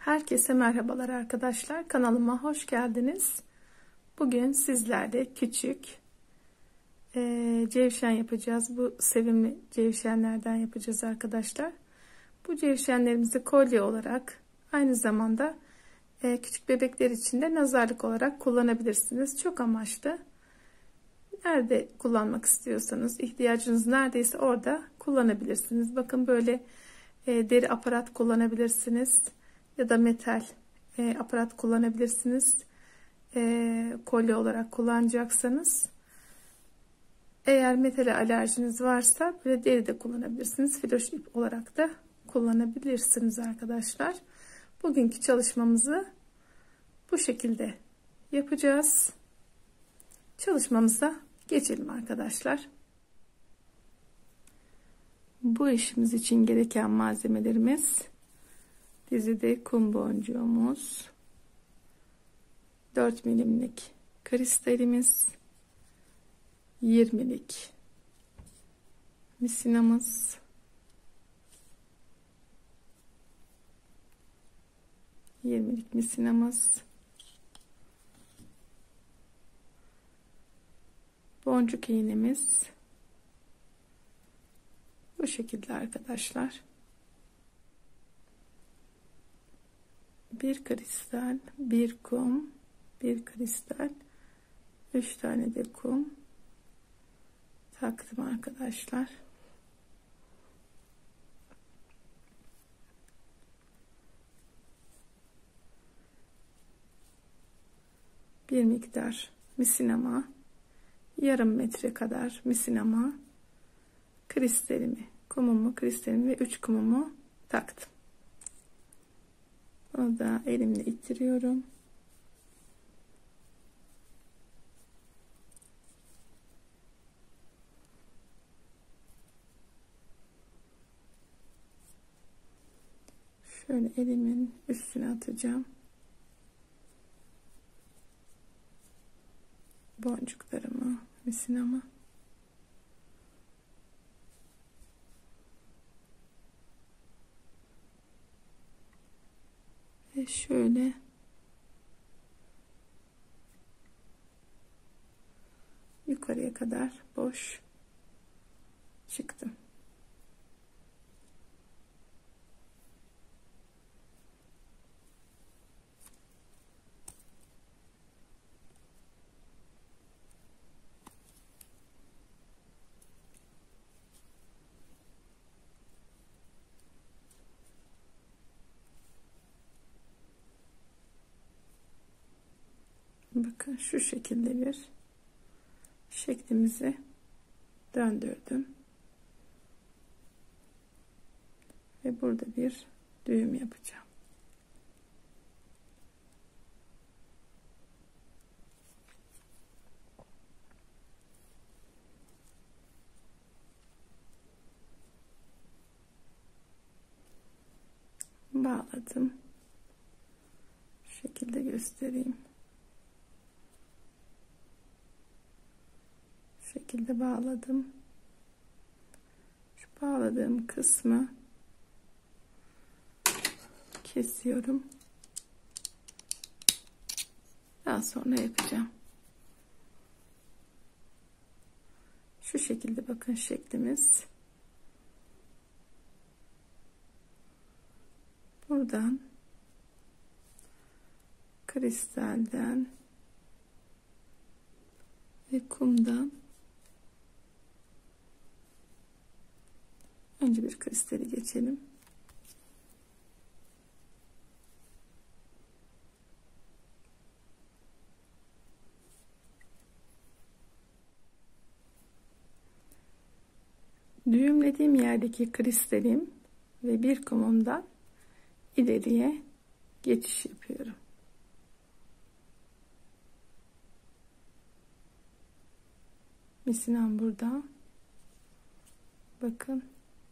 Herkese merhabalar arkadaşlar. Kanalıma hoş geldiniz. Bugün sizlerle küçük cevşen yapacağız. Bu sevimli cevşenlerden yapacağız arkadaşlar. Bu cevşenlerimizi kolye olarak, aynı zamanda küçük bebekler için de nazarlık olarak kullanabilirsiniz. Çok amaçlı. Nerede kullanmak istiyorsanız, ihtiyacınız neredeyse orada kullanabilirsiniz. Bakın böyle deri aparat kullanabilirsiniz. Ya da metal aparat kullanabilirsiniz. Kolye olarak kullanacaksanız. Eğer metale alerjiniz varsa böyle deri de kullanabilirsiniz. Filoş ip olarak da kullanabilirsiniz arkadaşlar. Bugünkü çalışmamızı bu şekilde yapacağız. Çalışmamıza geçelim arkadaşlar. Bu işimiz için gereken malzemelerimiz: dizide kum boncuğumuz, 4 milimlik kristalimiz, 20'lik misinamız, boncuk iğnemiz. Bu şekilde arkadaşlar. Bir kristal, bir kum, bir kristal, 3 tane de kum taktım arkadaşlar. Bir miktar misinama, yarım metre kadar misinama, kristalimi ve 3 kumumu taktım. Onu da elimle ittiriyorum. Şöyle elimin üstüne atacağım. Boncuklarımı, misinamı. Ve şöyle yukarıya kadar boş çıktım. Bakın şu şekilde bir şeklimizi döndürdüm. Ve burada bir düğüm yapacağım. Bağladım. Şu şekilde göstereyim. Şu şekilde bağladım. Şu bağladığım kısmı kesiyorum. Daha sonra yapacağım. Şu şekilde bakın şeklimiz. Buradan kristalden ve kumdan önce bir kristali geçelim. Düğümlediğim yerdeki kristalim ve bir kumumdan ileriye geçiş yapıyorum. Misinam burada. Bakın.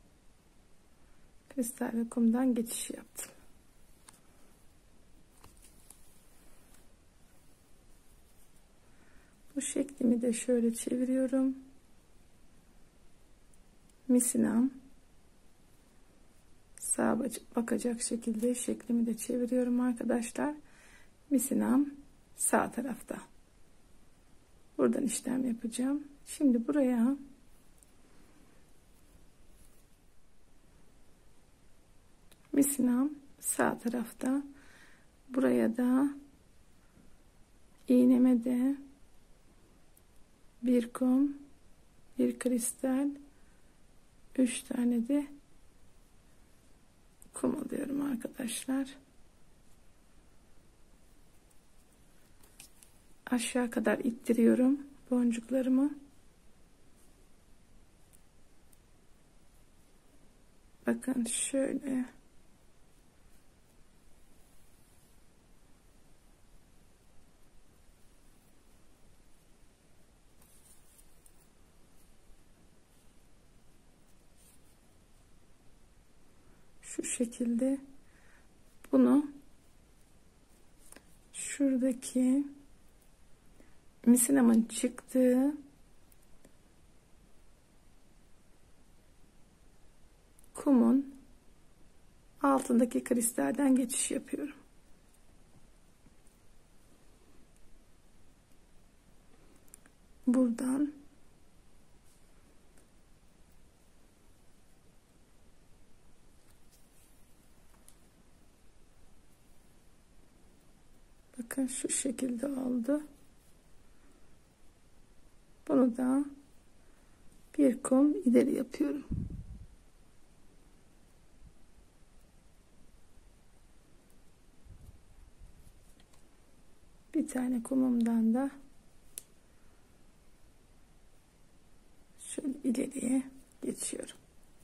Kristal ve kumdan geçiş yaptım. Bu şeklimi de şöyle çeviriyorum. Misinam, sağa bakacak şekilde şeklimi de çeviriyorum arkadaşlar. Misinam sağ tarafta. Buradan işlem yapacağım. Şimdi buraya misinam sağ tarafta. Buraya da iğneme de bir kum, bir kristal, 3 tane de kum alıyorum arkadaşlar. Aşağı kadar ittiriyorum boncuklarımı. Bakın şöyle. Şu şekilde bunu şuradaki misinamın çıktığı kumun altındaki kristalden geçiş yapıyorum. Buradan bakın şu şekilde oldu. Bunu da bir kum ileri yapıyorum. Bir tane kumumdan da şöyle ileriye geçiyorum.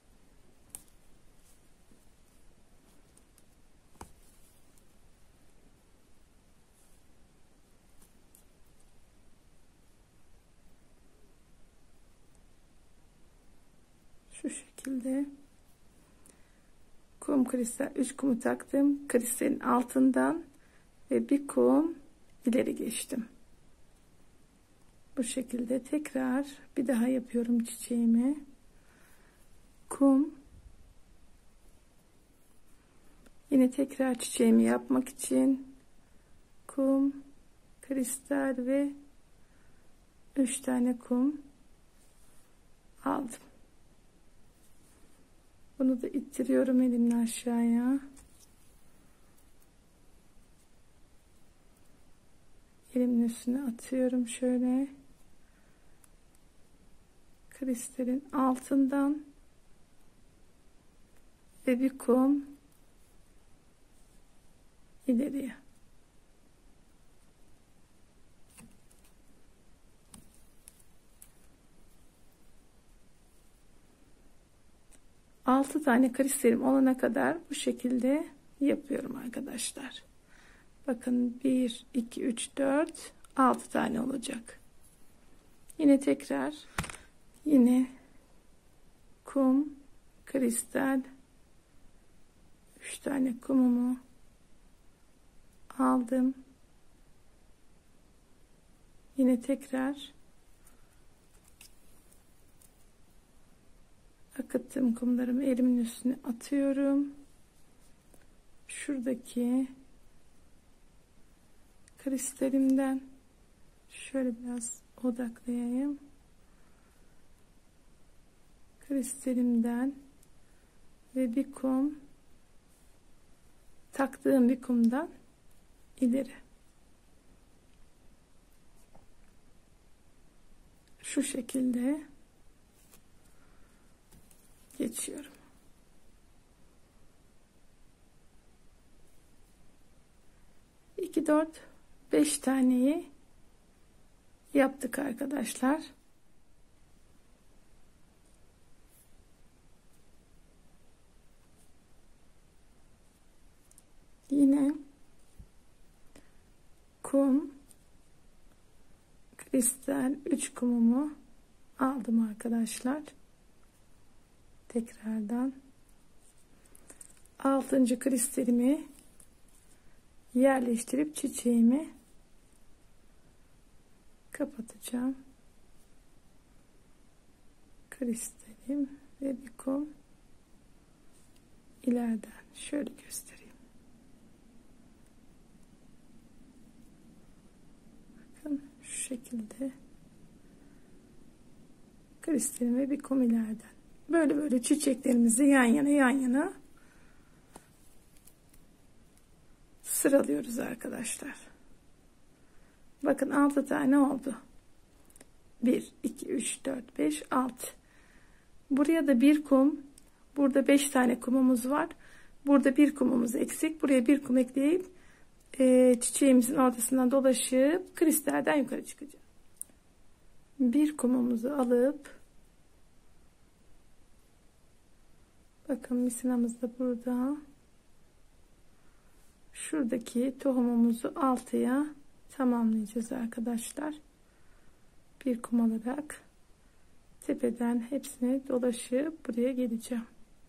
Şu şekilde kum kristal 3 kumu taktım. Kristalin altından ve bir kum ileri geçtim. Bu şekilde tekrar bir daha yapıyorum çiçeğimi. Kum. Yine tekrar çiçeğimi yapmak için kum, kristal ve 3 tane kum aldım. Bunu da ittiriyorum elimle aşağıya. Elimin üstüne atıyorum şöyle. Kristalin altından ve bir kum ileriye. Altı tane kristalim olana kadar bu şekilde yapıyorum arkadaşlar. Bakın 1, 2, 3, 4, 6 tane olacak. Yine tekrar yine kum, kristal, 3 tane kumumu aldım. Yine tekrar akıttığım kumlarımı elimin üstüne atıyorum. Şuradaki kristalimden şöyle biraz odaklayayım. Kristalimden ve bir kum, taktığım bir kumdan ileri. Şu şekilde geçiyorum. 2, 4, 5 taneyi yaptık arkadaşlar. Yine kum, kristal 3 kumumu aldım arkadaşlar. Tekrardan 6. kristalimi yerleştirip çiçeğimi kapatacağım. Kristalim ve bir kum ileriden şöyle göstereyim. Bakın şu şekilde kristalim ve bir kum ileriden. Böyle çiçeklerimizi yan yana sıralıyoruz arkadaşlar. Bakın 6 tane oldu. 1 2 3 4 5 6. Buraya da bir kum, burada 5 tane kumumuz var. Burada bir kumumuz eksik. Buraya bir kum ekleyip çiçeğimizin ortasından dolaşıp kristalden yukarı çıkacağım. Bir kumumuzu alıp, bakın misinamız da burada. Şuradaki tohumumuzu 6'ya tamamlayacağız arkadaşlar. Bir kum alarak tepeden hepsini dolaşıp buraya geleceğim.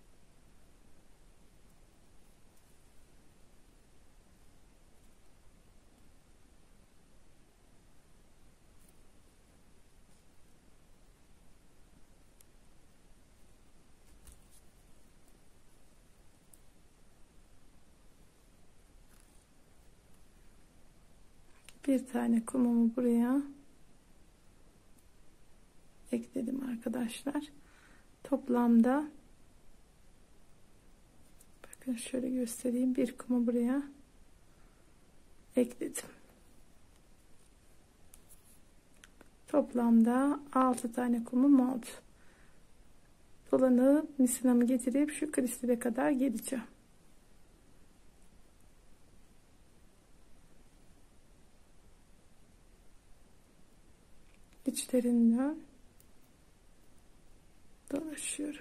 Bir tane kumumu buraya ekledim arkadaşlar. Toplamda bakın şöyle göstereyim. Bir kumu buraya ekledim. Toplamda 6 tane kumum oldu. Dolanıp misinamı getirip şu kristale kadar geleceğim. İçlerinden dolaşıyorum.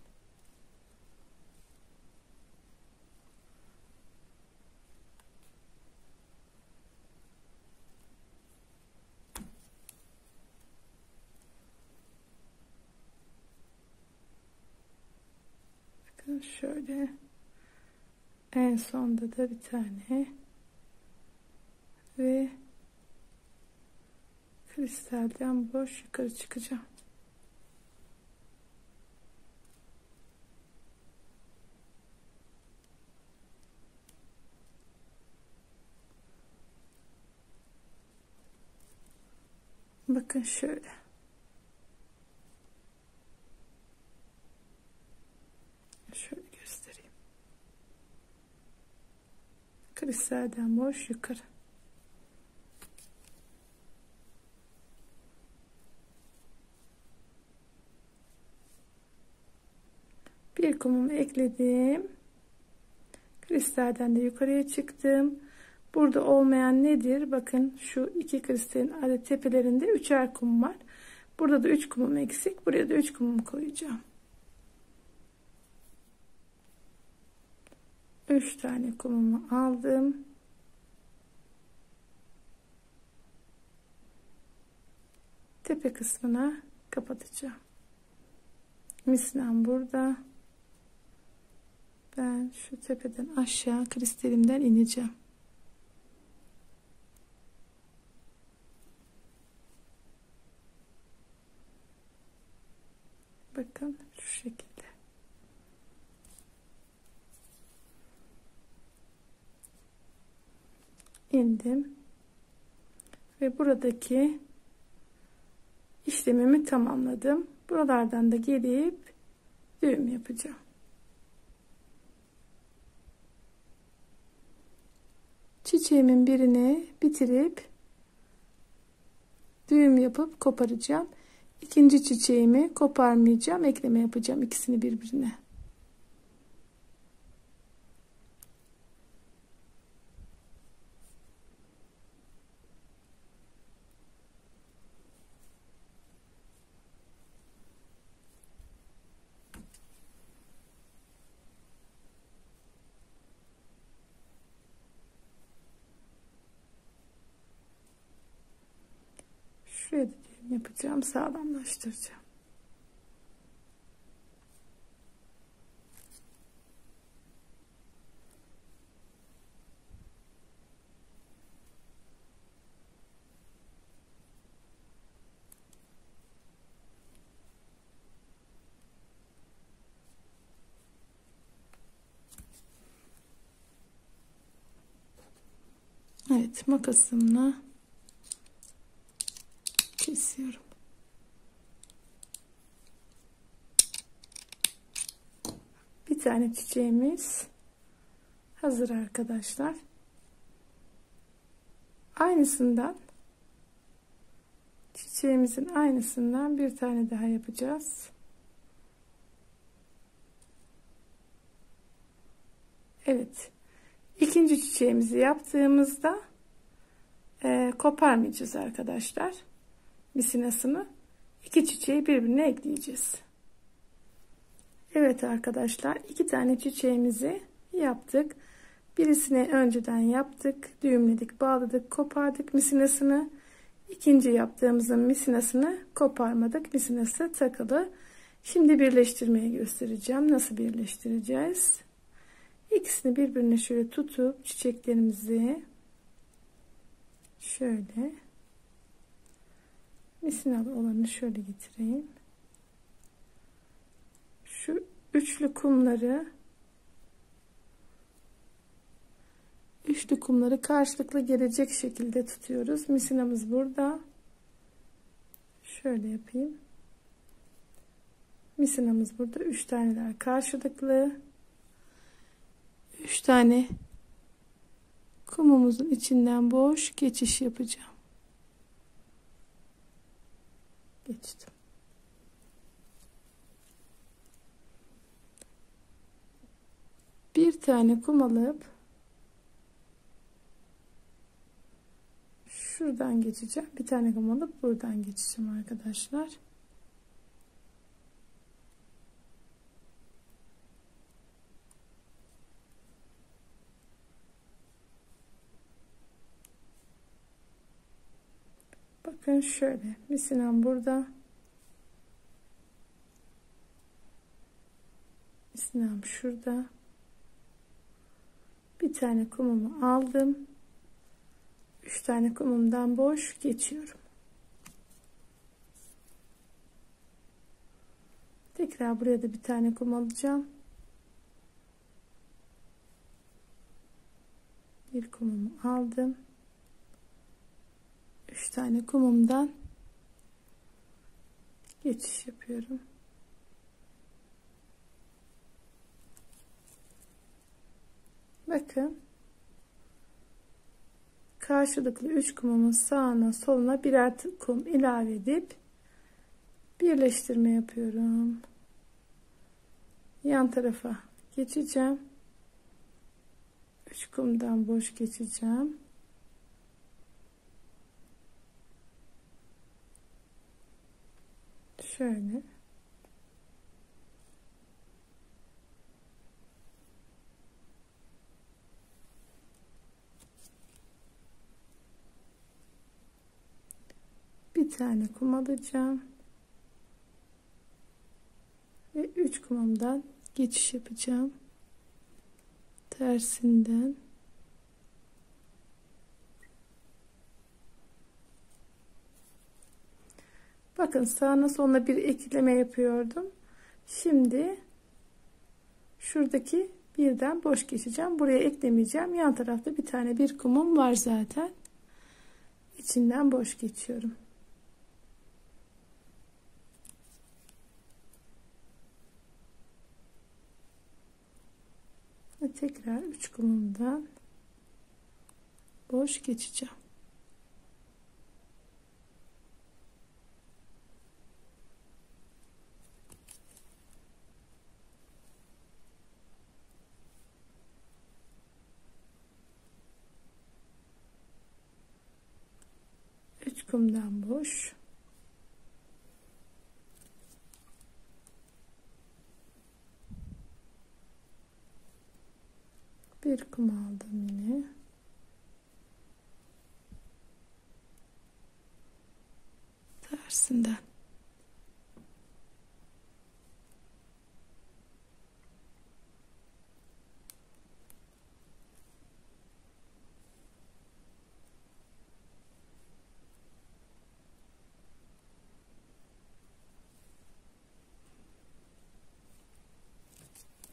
Bakın şöyle en sonda da bir tane ve kristalden boş yukarı çıkacağım. Bakın şöyle. Şöyle göstereyim. Kristalden boş yukarı. Bir kumumu ekledim. Kristalden de yukarıya çıktım. Burada olmayan nedir? Bakın şu iki kristalin adet tepelerinde üçer kum var. Burada da 3 kumum eksik. Buraya da 3 kumum koyacağım. 3 tane kumumu aldım. Tepe kısmına kapatacağım. Misinem burada. Ben şu tepeden aşağı kristalimden ineceğim. Bakın şu şekilde. İndim. Ve buradaki işlemimi tamamladım. Buralardan da gelip düğüm yapacağım. Çiçeğimin birini bitirip düğüm yapıp koparacağım. İkinci çiçeğimi koparmayacağım. Ekleme yapacağım ikisini birbirine. Şuraya da düğüm yapacağım, sağlamlaştıracağım. Evet, makasımla kesiyorum. Bir tane çiçeğimiz hazır arkadaşlar. Aynısından, çiçeğimizin aynısından bir tane daha yapacağız. Evet, ikinci çiçeğimizi yaptığımızda koparmayacağız arkadaşlar misinasını. İki çiçeği birbirine ekleyeceğiz. Evet arkadaşlar, iki tane çiçeğimizi yaptık. Birisini önceden yaptık, düğümledik, bağladık, kopardık misinasını. İkinci yaptığımızın misinasını koparmadık, misinası takılı. Şimdi birleştirmeyi göstereceğim. Nasıl birleştireceğiz? İkisini birbirine şöyle tutup çiçeklerimizi şöyle, misinalı olanı şöyle getireyim. Şu üçlü kumları karşılıklı gelecek şekilde tutuyoruz. Misinamız burada. Şöyle yapayım. Misinamız burada. 3 taneler karşılıklı. 3 tane kumumuzun içinden boş geçiş yapacağım. Geçtim. Bir tane kum alıp şuradan geçeceğim. Bir tane kum alıp buradan geçeceğim arkadaşlar. Bakın şöyle, misinam burada. Misinam şurada. Bir tane kumumu aldım. 3 tane kumumdan boş geçiyorum. Tekrar buraya da bir tane kum alacağım. Bir kumumu aldım. 3 tane kumumdan geçiş yapıyorum. Bakın, karşılıklı 3 kumumun sağına soluna birer kum ilave edip birleştirme yapıyorum. Yan tarafa geçeceğim. 3 kumdan boş geçeceğim. Şöyle. Bir tane kum alacağım. Ve 3 kumumdan geçiş yapacağım. Tersinden. Bakın, sağına soluna bir ekleme yapıyordum. Şimdi şuradaki birden boş geçeceğim. Buraya eklemeyeceğim. Yan tarafta bir tane bir kumum var zaten. İçinden boş geçiyorum. Ve tekrar 3 kumumdan boş geçeceğim. Kumdan boş. Bir kum aldım yine. Tersinden.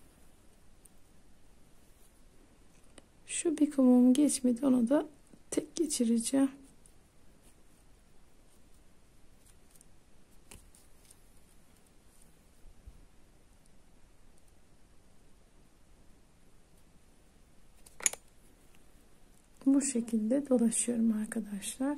Şu bir kumum geçmedi, onu da geçireceğim. Bu şekilde dolaşıyorum arkadaşlar.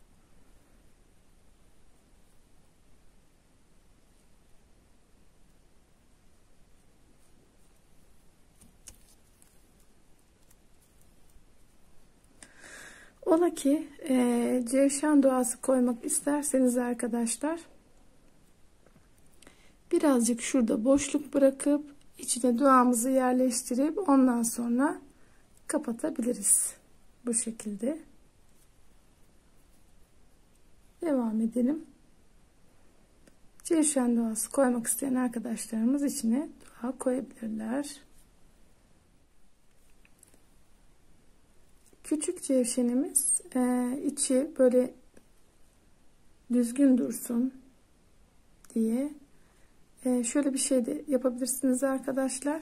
Ola ki cevşen doğası koymak isterseniz arkadaşlar, birazcık şurada boşluk bırakıp içine duamızı yerleştirip ondan sonra kapatabiliriz. Bu şekilde devam edelim. Cevşen doğası koymak isteyen arkadaşlarımız içine dua koyabilirler. Küçük cevşenimiz içi böyle düzgün dursun diye şöyle bir şey de yapabilirsiniz arkadaşlar.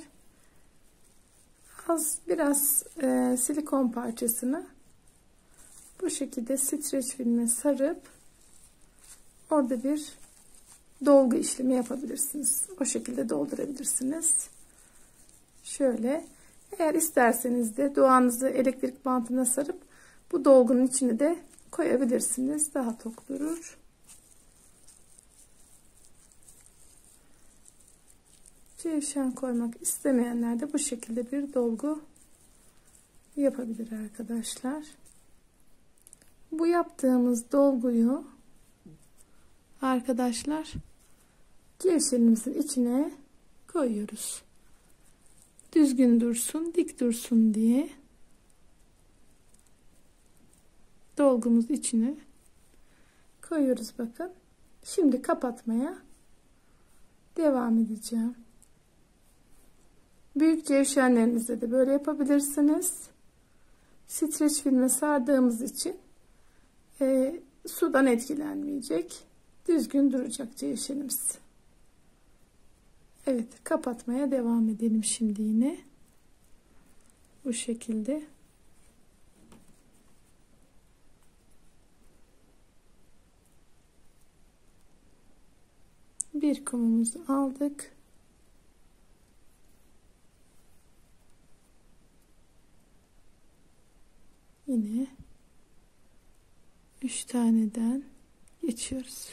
Biraz silikon parçasını bu şekilde streç filme sarıp orada bir dolgu işlemi yapabilirsiniz. O şekilde doldurabilirsiniz. Şöyle, eğer isterseniz de duanızı elektrik bantına sarıp bu dolgunun içine de koyabilirsiniz. Daha tok durur. Cevşen koymak istemeyenler de bu şekilde bir dolgu yapabilir arkadaşlar. Bu yaptığımız dolguyu arkadaşlar cevşenimizin içine koyuyoruz. Düzgün dursun, dik dursun diye dolgumuz içine koyuyoruz. Bakın. Şimdi kapatmaya devam edeceğim. Büyük cevşenlerinizde de böyle yapabilirsiniz. Streç filme sardığımız için sudan etkilenmeyecek. Düzgün duracak cevşenimiz. Evet, kapatmaya devam edelim şimdi yine. Bu şekilde. Bir kumumuzu aldık. Yine 3 taneden geçiyoruz.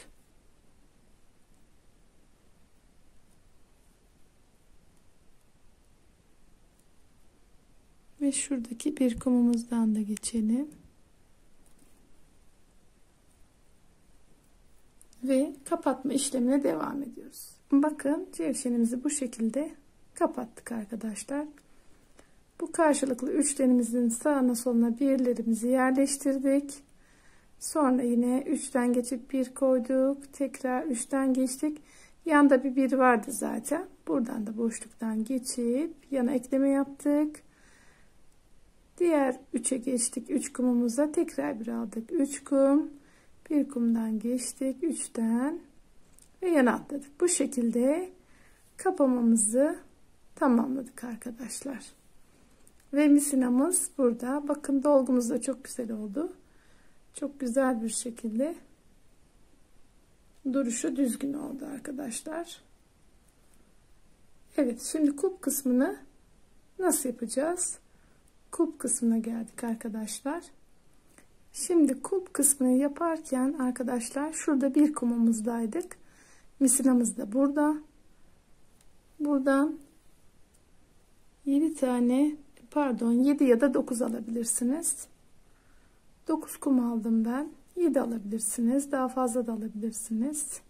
Ve şuradaki bir kumumuzdan da geçelim. Ve kapatma işlemine devam ediyoruz. Bakın cevşenimizi bu şekilde kapattık arkadaşlar. Bu karşılıklı üçlerimizin sağına soluna birlerimizi yerleştirdik. Sonra yine 3'ten geçip 1 koyduk. Tekrar 3'ten geçtik. Yanda bir 1 vardı zaten. Buradan da boşluktan geçip yana ekleme yaptık. Diğer 3'e geçtik. 3 kumumuza tekrar bir aldık. 3 kum. Bir kumdan geçtik. 3'ten ve yana atladık. Bu şekilde kapamamızı tamamladık arkadaşlar. Ve misinamız burada. Bakın dolgumuz da çok güzel oldu. Çok güzel bir şekilde duruşu düzgün oldu arkadaşlar. Evet, şimdi kulp kısmını nasıl yapacağız? Kulp kısmına geldik arkadaşlar. Şimdi kulp kısmını yaparken arkadaşlar şurada bir kumumuzdaydık. Misinamız da burada. Buradan 7 tane, pardon, 7 ya da 9 alabilirsiniz. 9 kum aldım ben. 7 alabilirsiniz. Daha fazla da alabilirsiniz.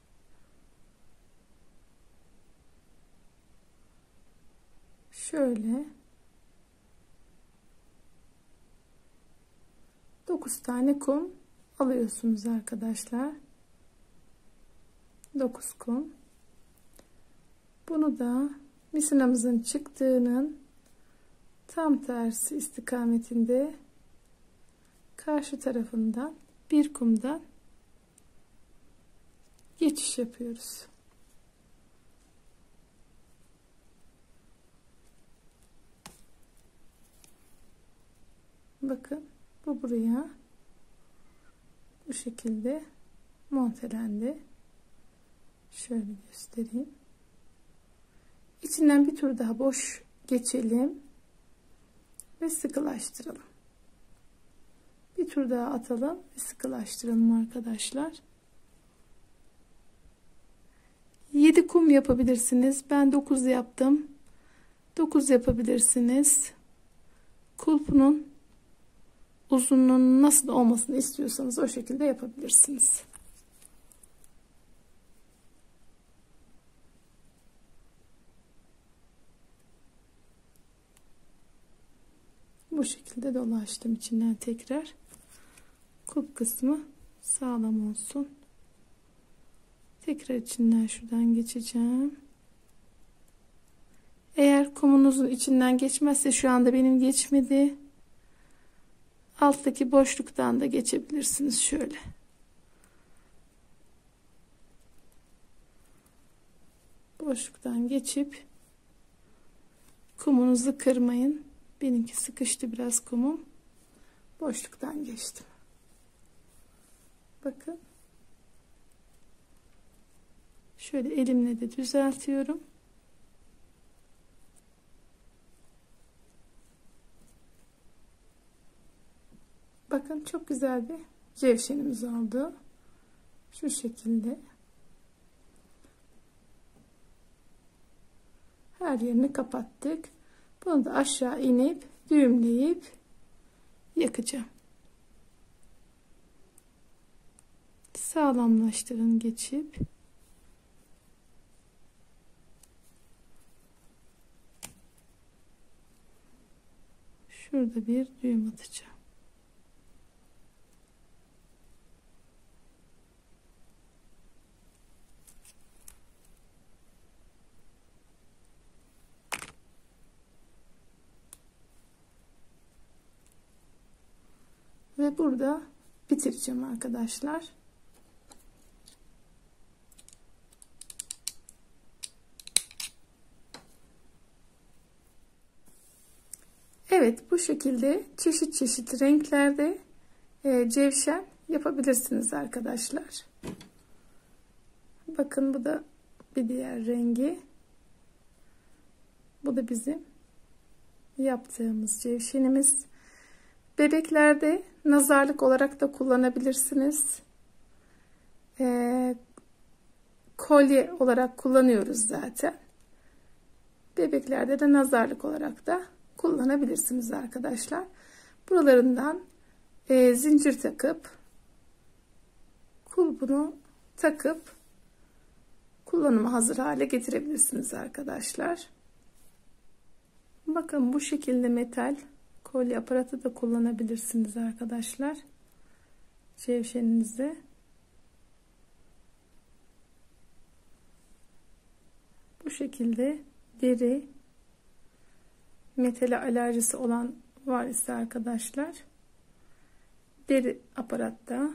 Şöyle 9 tane kum alıyorsunuz arkadaşlar. 9 kum. Bunu da misinamızın çıktığının tam tersi istikametinde karşı tarafından bir kumdan geçiş yapıyoruz. Bakın bu buraya, Bu şekilde montelendi. Şöyle göstereyim. İçinden bir tur daha boş geçelim ve sıkılaştıralım. Bir tur daha atalım ve sıkılaştıralım arkadaşlar. 7 kum yapabilirsiniz. Ben 9 yaptım. 9 yapabilirsiniz. Kulpunun uzunluğunun nasıl olmasını istiyorsanız o şekilde yapabilirsiniz. Bu şekilde dolaştım içinden tekrar. Kulp kısmı sağlam olsun. Tekrar içinden şuradan geçeceğim. Eğer kumunuzun içinden geçmezse, şu anda benim geçmedi, alttaki boşluktan da geçebilirsiniz şöyle. Boşluktan geçip kumunuzu kırmayın. Benimki sıkıştı biraz kumum. Boşluktan geçtim. Bakın. Şöyle elimle de düzeltiyorum. Bakın çok güzel bir cevşenimiz oldu. Şu şekilde. Her yerini kapattık. Bunu da aşağı inip düğümleyip yakacağım. Sağlamlaştırın geçip. Şurada bir düğüm atacağım. Ve burada bitireceğim arkadaşlar. Evet, bu şekilde çeşit çeşit renklerde cevşen yapabilirsiniz arkadaşlar. Bakın, bu da bir diğer rengi. Bu da bizim yaptığımız cevşenimiz. Bebeklerde nazarlık olarak da kullanabilirsiniz. Kolye olarak kullanıyoruz zaten. Bebeklerde de nazarlık olarak da kullanabilirsiniz arkadaşlar. Buralarından zincir takıp kulbunu takıp kullanıma hazır hale getirebilirsiniz arkadaşlar. Bakın, bu şekilde metal kolye aparatı da kullanabilirsiniz arkadaşlar. Cevşeninize. Bu şekilde deri, metale alerjisi olan var ise arkadaşlar, deri aparatta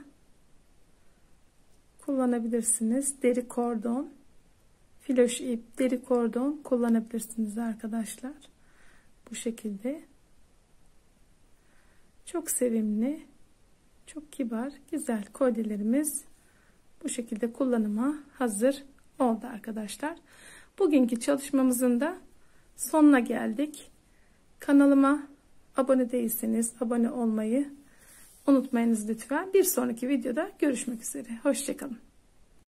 kullanabilirsiniz. Deri kordon, filoş ip, deri kordon kullanabilirsiniz arkadaşlar. Bu şekilde. Çok sevimli, çok kibar, güzel kolyelerimiz bu şekilde kullanıma hazır oldu arkadaşlar. Bugünkü çalışmamızın da sonuna geldik. Kanalıma abone değilseniz abone olmayı unutmayınız lütfen. Bir sonraki videoda görüşmek üzere. Hoşça kalın.